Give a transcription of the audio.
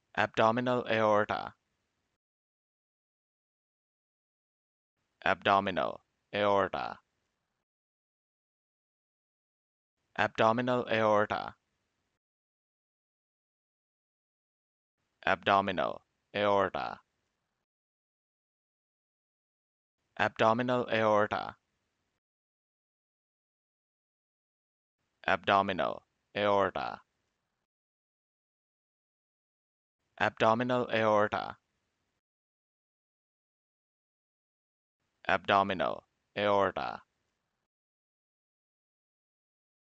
Abdominal aorta, abdominal aorta, abdominal aorta, abdominal aorta, abdominal aorta, abdominal aorta, abdominal aorta, abdominal aorta.